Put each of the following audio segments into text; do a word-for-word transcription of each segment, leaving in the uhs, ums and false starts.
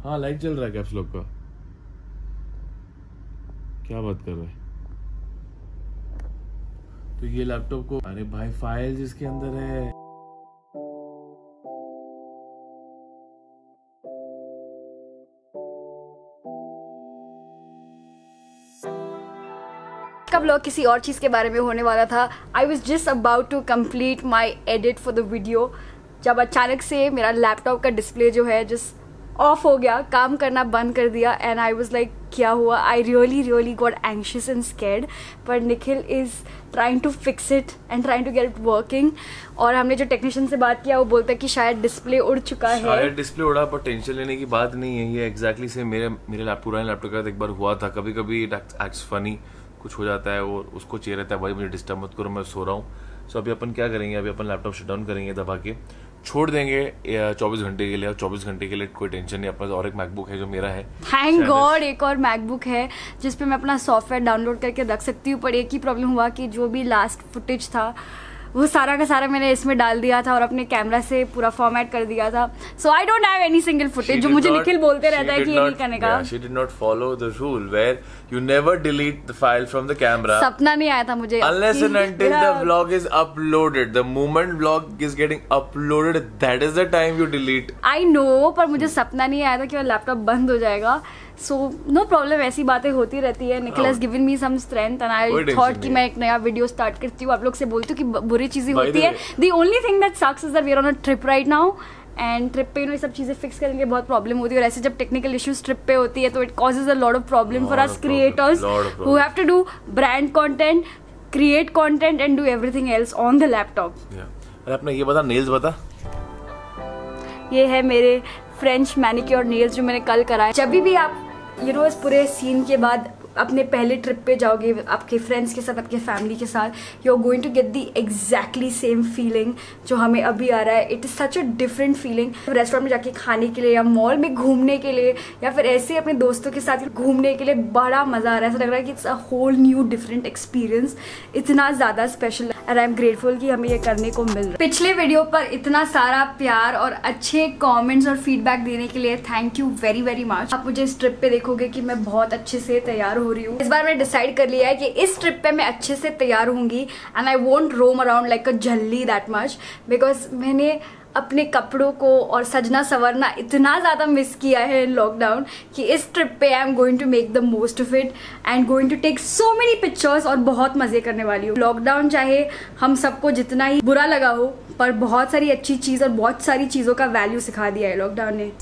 हाँ लाइट चल रहा है कैप्स लॉक का। क्या बात कर रहे हैं? तो ये लैपटॉप को, अरे भाई फाइल जिसके अंदर है। का व्लॉग किसी और चीज़ के बारे में होने वाला था। I was just about to complete my edit for the video, जब अचानक से मेरा लैपटॉप का डिस्प्ले जो है जस्ट ऑफ हो गया, काम करना बंद कर दिया। एंड आई वॉज लाइक क्या हुआ? I really really got anxious and scared, पर Nikhil is trying to fix it and trying to get it working. और हमने जो टेक्नीशियन से बात किया वो बोलता है कि शायद डिस्प्ले उड़ चुका है। शायद डिस्प्ले उड़ा, पर टेंशन लेने की बात नहीं है। ये एग्जैक्टली से मेरे मेरे लैपटॉप पुराने लैपटॉप के साथ एक बार हुआ था। कभी कभी इट एक्ट्स फनी, कुछ हो जाता है और उसको चाहिए रहता है भाई मुझे डिस्टर्ब मत करो, मैं सो रहा हूँ। सो अभी अपन क्या करेंगे, अभी अपन लैपटॉप शट डाउन करेंगे, दबा के छोड़ देंगे चौबीस घंटे के लिए। और चौबीस घंटे के लिए कोई टेंशन नहीं, अपना और एक मैकबुक है जो मेरा है, थैंक गॉड एक और मैकबुक है जिस पे मैं अपना सॉफ्टवेयर डाउनलोड करके रख सकती हूँ। पर एक ही प्रॉब्लम हुआ कि जो भी लास्ट फुटेज था वो सारा का सारा मैंने इसमें डाल दिया था और अपने कैमरा से पूरा फॉर्मेट कर दिया था। So I don't have any single footage, जो मुझे निखिल बोलते रहता है कि ये नहीं करने का। She did not follow the rule where you never delete the file from the camera. सपना नहीं आया था मुझे unless and until the vlog is uploaded. The moment vlog is getting uploaded, that is the time you delete. I know, पर मुझे सपना नहीं आया था कि लैपटॉप बंद हो जाएगा। सो नो प्रॉब्लम, ऐसी बातें होती रहती है। Nikhil has given me some strength and I thought कि मैं एक नया वीडियो स्टार्ट करती हूँ, आप लोग से बोलती हूँ कि बुरी चीजें होती है। The only thing that sucks is that we are on a trip right now and trip पे ये सब चीजें फिक्स करने के बहुत प्रॉब्लम होती है। और ऐसे जब टेक्निकल इश्यूज ट्रिप पे होती है तो it causes a lot of problem for us creators who have to do brand content, create content and do everything else on the laptop. अरे अपना ये बता, नेल्स बता। ये है मेरे फ्रेंच मैनिक्योर नेल्स जो मैंने कल कराए। जब भी आप यू you नो know, इस पूरे सीन के बाद अपने पहले ट्रिप पे जाओगे आपके फ्रेंड्स के साथ, आपके फैमिली के साथ, you are going to get the exactly same feeling जो हमें अभी आ रहा है। It is such a different feeling. Restaurant में जाके खाने के लिए या मॉल में घूमने के लिए या फिर ऐसे अपने दोस्तों के साथ घूमने के लिए बड़ा मज़ा आ रहा है। ऐसा लग रहा है कि it's a whole new different experience, इतना ज़्यादा special and I am grateful कि हमें ये करने को मिल रहा है। पिछले वीडियो पर इतना सारा प्यार और अच्छे कॉमेंट्स और फीडबैक देने के लिए thank you very very much. आप मुझे इस ट्रिप पे देखोगे कि मैं बहुत अच्छे से तैयार हो रही हूँ। इस बार मैंने डिसाइड कर लिया है कि इस ट्रिप पे मैं अच्छे से तैयार होंगी and I won't roam around like a झल्ली दैट मच, बिकॉज मैंने अपने कपड़ों को और सजना संवरना इतना ज़्यादा मिस किया है इन लॉकडाउन कि इस ट्रिप पे I am going to make the most of it and going to take so many pictures और बहुत मज़े करने वाली हूँ। लॉकडाउन चाहे हम सबको जितना ही बुरा लगा हो, पर बहुत सारी अच्छी चीज़ और बहुत सारी चीज़ों का वैल्यू सिखा दिया है लॉकडाउन ने।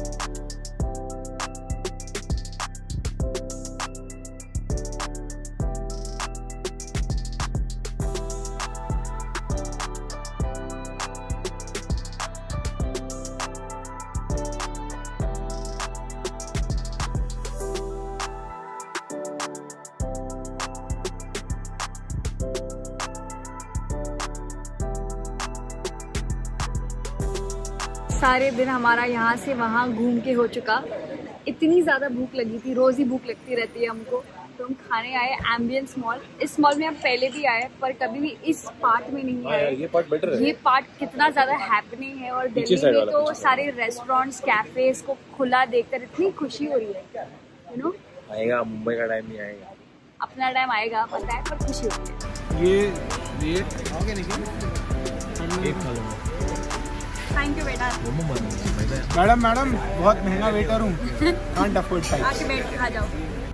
सारे दिन हमारा यहाँ से वहाँ घूम के हो चुका। इतनी ज़्यादा भूख लगी थी, रोज़ ही भूख लगती रहती है हमको, तो हम खाने आए एम्बियंस मॉल। इस मॉल में हम पहले भी आए पर कभी भी इस पार्ट में नहीं आए। ये पार्ट बेटर है। ये पार्ट कितना ज़्यादा हैपनिंग है और दिल्ली में तो सारे रेस्टोरेंट्स कैफेज को खुला देखकर इतनी खुशी हो रही है। यू नो आएगा, मुंबई का टाइम नहीं आएगा, अपना टाइम आएगा पता है, पर खुशी होती है। ये ये आओगे नहीं एक खा लो। थैंक यू बेटा। मैडम मैडम बहुत महंगा वेटर हूँ, कांट अफोर्ड टाइप। आके बैठ के खा जाओ।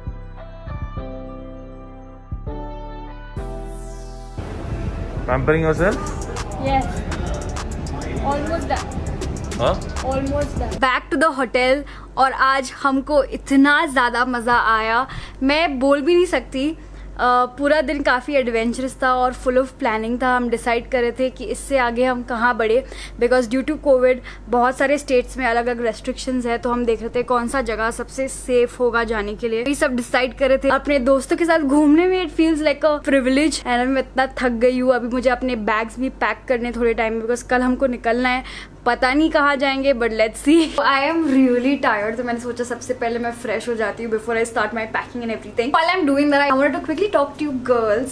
Pampering yourself? Yes, almost done. हाँ? Almost done. Back to the hotel और आज हमको इतना ज़्यादा मज़ा आया, मैं बोल भी नहीं सकती। Uh, पूरा दिन काफ़ी एडवेंचरस था और फुल ऑफ प्लानिंग था। हम डिसाइड कर रहे थे कि इससे आगे हम कहाँ बढ़े, बिकॉज ड्यू टू कोविड बहुत सारे स्टेट्स में अलग अलग रेस्ट्रिक्शंस है, तो हम देख रहे थे कौन सा जगह सबसे सेफ होगा जाने के लिए। ये सब डिसाइड कर रहे थे। अपने दोस्तों के साथ घूमने में it feels like a privilege and मैं इतना थक गई हूँ। अभी मुझे अपने बैग्स भी पैक करने थोड़े टाइम में, बिकॉज कल हमको निकलना है, पता नहीं कहाँ जाएंगे, but let's see. I am really tired, तो मैंने सोचा सबसे पहले मैं फ्रेश हो जाती हूँ before I start my packing and everything. While I am doing that I wanted to quickly talk to you girls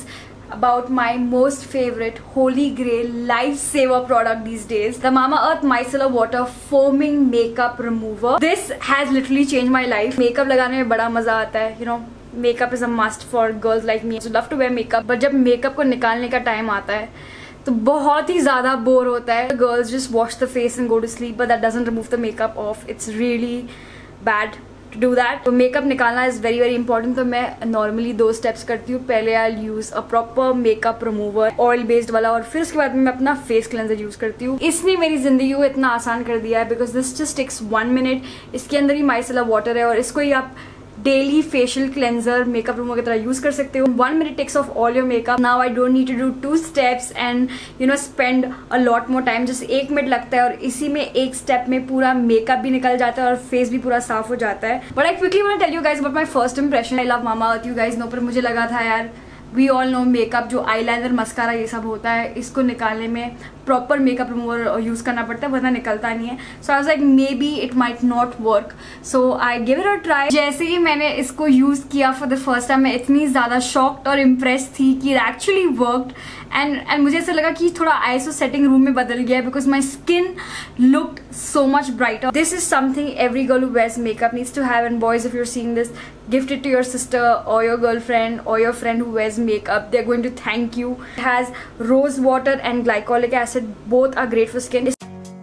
about my most favorite holy grail lifesaver product these days, the Mamaearth Micellar Water Foaming Makeup Remover. This has literally changed my life. Makeup लगाने में बड़ा मजा आता है, you know. Makeup is a must for girls like me. So love to wear makeup, but जब makeup को निकालने का टाइम आता है तो बहुत ही ज़्यादा बोर होता है. Girls just wash the face and go to sleep, but that doesn't remove the makeup off. It's really bad to do that. तो मेकअप निकालना इज वेरी वेरी इंपॉर्टेंट. तो मैं नॉर्मली दो स्टेप्स करती हूँ. पहले I use a proper makeup remover oil based वाला, और फिर उसके बाद मैं अपना फेस क्लेंजर यूज करती हूँ. इसने मेरी जिंदगी को इतना आसान कर दिया है because this just takes one minute. इसके अंदर ही माइसेलर वाटर है और इसको ही आप daily facial cleanser makeup remover की तरह यूज कर सकते हो. One minute takes off all your makeup. Now I don't need to do two steps and you know spend a lot more time. Just एक मिनट लगता है और इसी में एक स्टेप में पूरा मेकअप भी निकल जाता है और फेस भी पूरा साफ हो जाता है. But I quickly want to tell you guys about my first impression. I love Mamaearth, you guys know. पर मुझे लगा था यार, वी ऑल नो मेकअप जो आईलाइनर मस्कारा ये सब होता है, इसको निकालने में प्रॉपर मेकअप रिमूवर यूज करना पड़ता है वरना निकलता नहीं है. So I was like maybe it might not work. So I give it a try. जैसे ही मैंने इसको यूज किया फॉर द फर्स्ट टाइम, मैं इतनी ज्यादा शॉक्ड और इम्प्रेस थी कि it actually worked. And and मुझे ऐसा लगा कि थोड़ा आईएसओ सेटिंग रूम में बदल गया because my skin looked so much brighter. This is something every girl who wears makeup needs to have, and boys, if you're seeing this, gift it to your sister or your girlfriend or your friend who wears makeup. They're going to thank you. It has rose water and glycolic acid. Both are great for skin.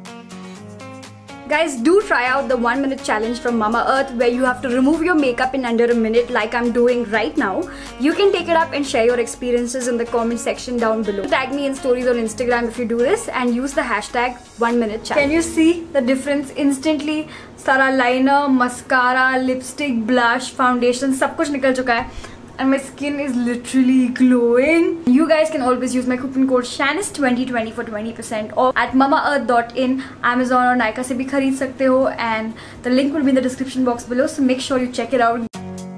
Guys, do try out the one minute challenge from Mamaearth where you have to remove your makeup in under a minute like I'm doing right now. You can take it up and share your experiences in the comment section down below. Tag me in stories on Instagram if you do this and use the hashtag one minute challenge. Can you see the difference instantly? सारा liner, mascara, lipstick, blush, foundation सब कुछ निकल चुका है. And my skin is literally glowing. You guys can always use my coupon code Shanice twenty twenty for twenty percent off at mamaearth dot in. Amazon और Nykaa से भी खरीद सकते हो and the link will be in the description box below, so make sure you check it out.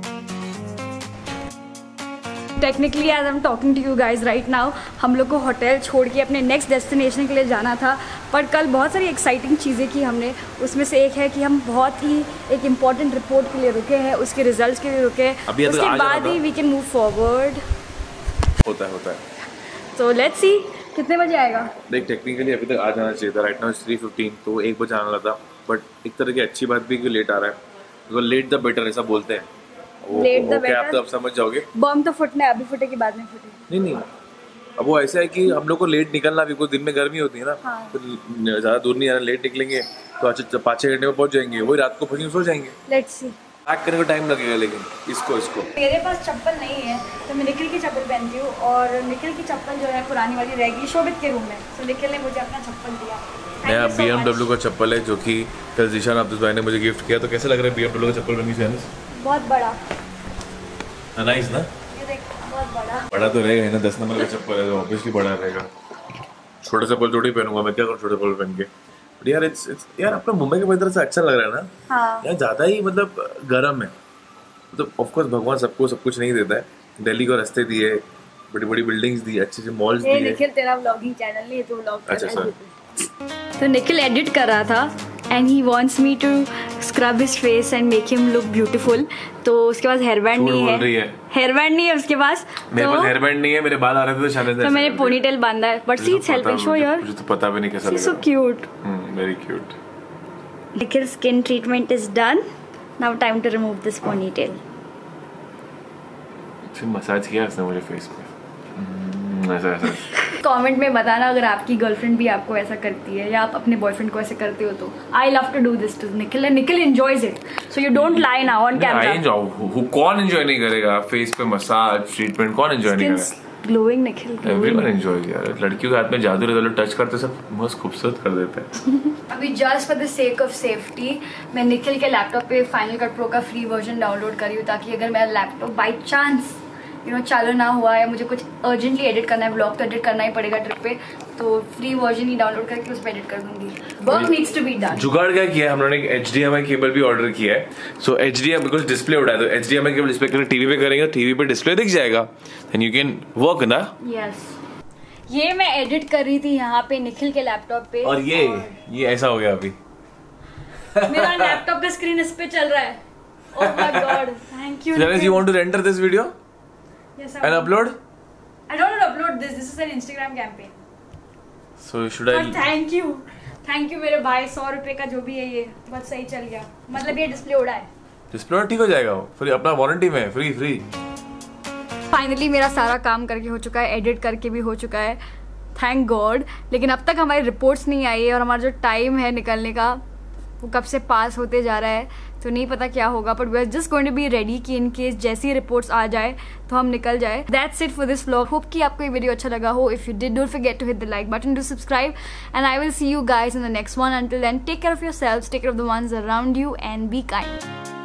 Technically as I'm talking to you guys right now, हम लोग को hotel छोड़ के अपने नेक्स्ट डेस्टिनेशन के लिए जाना था, पर कल बहुत सारी एक्साइटिंग चीज़ें की हमने. उसमें से एक है कि हम बहुत ही एक इम्पॉर्टेंट रिपोर्ट के लिए रुके हैं, उसके रिजल्ट्स के लिए रुके हैं. उसके बाद ही वी कैन मूव फॉरवर्ड. होता है होता है सो लेट्स सी कितने बजे आएगा. देख, टेक्निकली अभी तक आ जाना चाहिए था. राइट नाउ थ्री फिफ्टीन, तो एक बजे आने वाला था. बट एक तरह की अच्छी बात भी कि लेट आ रहा है. लेट द बेटर ऐसा बोलते हैं. Let the better. आप तो अब समझ जाओगे. बम तो फुटना है, अभी फुटे की बाद में फुटे. नहीं नहीं, अब वो ऐसा है कि हम लोग को लेट निकलना भी, कुछ दिन में गर्मी होती है ना. हाँ. तो ज़्यादा दूर नहीं आना. लेट निकलेंगे तो अच्छा पाँच छः घंटे में पहुंच जाएंगे. वही रात को पहुँच सो जाएंगे. Let's see. पैक करने का टाइम लगेगा. लेकिन इसको इसको मेरे पास चप्पल नहीं है तो मैं निखिल की चप्पल पहनती हूँ, और निखिल की चप्पल जो है पुरानी वाली रहेगी शोभित के रूम में. तो निखिल ने मुझे अपना चप्पल दिया. नया बी एम डब्ल्यू का चप्पल है जो कि कल जीशान अब्दुल भाई ने मुझे गिफ्ट किया. तो कैसे लग रहा है बी एम डब्ल्यू का चप्पल बनी? बहुत बड़ा. नाइस ना? ये देख, बहुत बड़ा. बड़ा तो रहेगा ना, दस नंबर का चप्पल है तो ऑब्वियसली बड़ा रहेगा. छोटा चप्पल थोड़ी पहनूंगा मैं. क्या करूँ छोटा चप्पल पहन के? बट यार इट्स इट्स यार अपना मुंबई के वेदर से अच्छा लग रहा है ना. हाँ. यार ज़्यादा ही मतलब गर्म है. तो ऑफ कोर्स भगवान सबको सब कुछ नहीं देता है. दिल्ली को रास्ते दिए, बड़ी बड़ी बिल्डिंग्स दी, अच्छे अच्छे मॉल्स दिए. निखिल तेरा व्लॉगिंग चैनल नहीं है तो व्लॉग. अच्छा सर. तो निखिल एडिट कर रहा था and he wants me to scrub his face and make him look beautiful. तो उसके पास हेयर बैंड नहीं है. है हेयर बैंड नहीं है उसके पास. मेरे पास हेयर बैंड नहीं है. मेरे बाल आ रहे थे तो शायद तो मैंने पोनीटेल बांधा है. But see it's helping. Show your. मुझे तो पता भी नहीं कैसा लग रहा है. So cute. Very cute. Nikhil skin treatment is done. Now time to remove this ponytail. फिर मसाज किया उसने मुझे फेस पे. ऐसा ऐसा. कमेंट में बताना अगर आपकी गर्लफ्रेंड भी आपको ऐसा करती है या आप अपने बॉयफ्रेंड को ऐसे करते हो तो. I love to do this to Nikhil and Nikhil enjoys it. So you don't lie now on camera. I enjoy. कौन एंजॉय नहीं करेगा फेस पे मसाज ट्रीटमेंट? कौन एंजॉय नहीं करेगा? ग्लोइंग निखिल. एवरीवन एंजॉयज यार. लड़कियों के हाथ में जादू रहता है, टच करते सब मस्त खूबसूरत कर देते हैं. अभी just for the sake of safety मैं निखिल के लैपटॉप पे फाइनल कट प्रो का फ्री वर्जन डाउनलोड करी हूँ, ताकि अगर मेरा laptop by chance you know चालू ना हुआ या मुझे कुछ अर्जेंटली एडिट करना है, ब्लॉग तो एडिट करना ही पड़ेगा ट्रिप पे, तो फ्री वर्जन ही डाउनलोड करके उस पर एडिट कर दूंगी. Work needs to be done. जुगाड़ क्या किया है हम लोगों ने? H D M I cable भी ऑर्डर किया है. सो H D M because display उड़ा है तो H D M I cable display करके टीवी पे करेंगे, टीवी पे डिस्प्ले दिख जाएगा. देन यू कैन वर्क ना. यस. ये मैं एडिट कर रही थी यहाँ पे निखिल के लैपटॉप पे, और ये ये ऐसा हो गया अभी. मेरा लैपटॉप का स्क्रीन इस पे चल रहा है. Oh my God, thank you. Janice, you want to render this video? Yes, I and want. upload? I don't know upload this. This is an Instagram campaign. So should I? Thank you thank you मेरे भाई. सौ रुपए का जो भी है ये बहुत सही चल गया. मतलब ये डिस्प्ले उड़ा है. डिस्प्ले ठीक हो जाएगा वो. फ्री अपना वारंटी में फ्री फ्री. फाइनली मेरा सारा काम करके हो चुका है. एडिट करके भी हो चुका है. Thank God. लेकिन अब तक हमारी रिपोर्ट्स नहीं आई है और हमारा जो टाइम है निकलने का वो कब से पास होते जा रहा है. तो नहीं पता क्या होगा. But we are just going to be ready कि इन केस जैसी रिपोर्ट्स आ जाए तो हम निकल जाए. That's it for this vlog. Hope कि आपको ये वीडियो अच्छा लगा हो. If you did don't forget to hit the like button, to subscribe, and I will see you guys in the next one. Until then take care of yourselves, take care of the ones around you, and be kind.